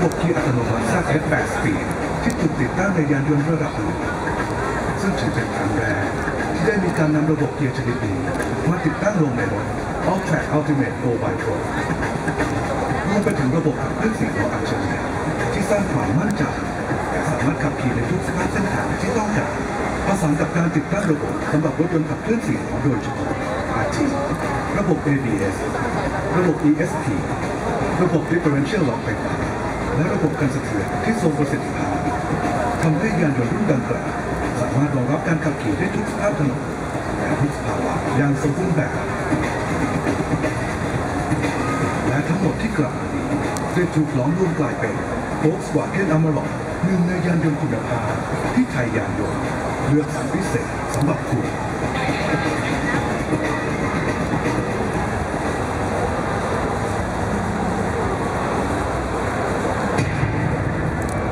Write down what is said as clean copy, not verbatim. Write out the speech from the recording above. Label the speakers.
Speaker 1: บบเกียร์อัตโนมัติ ZF8 Speed ที่ถูกติดตั้งในยานยนต์ระดับหนึ่งซึ่งถือเป็นครั้งแรกที่ได้มีการนำระบบเกียร์ชนิดนี้มาติดตั้งลงในรถ Alltrack Ultimate 4x4 รวมไปถึงระบบขับเคลื่อน4ล้ออัจฉริยะที่สร้างความมั่นใจและสามารถขับขี่ในทุกสภาพเส้นทางที่ต้องการผสานกับการติดตั้งระบบสำหรับรถยนต์ขับเคลื่อน4ล้อโดยเฉพาะ RT ระบบ ABS ระบบ ESP ระบบ Differential Lock ไฟฟ้าและระบบกันสะเทือนที่ทรงประสิทธิภาพทำให้ยานยนต์รุ่นดังกล่าวสามารถรองรับการขับขี่ได้ทุกสภาพถนนและทุกสภาวะอย่างสมบูรณ์แบบและทั้งหมดที่กล่าวมานี้ได้ถูกหลอมรวมกลายเป็น Volkswagen Amarok หนึ่งในยานยนต์คุณภาพที่ไทยยานยนต์เลือกสรรพิเศษสำหรับคุณ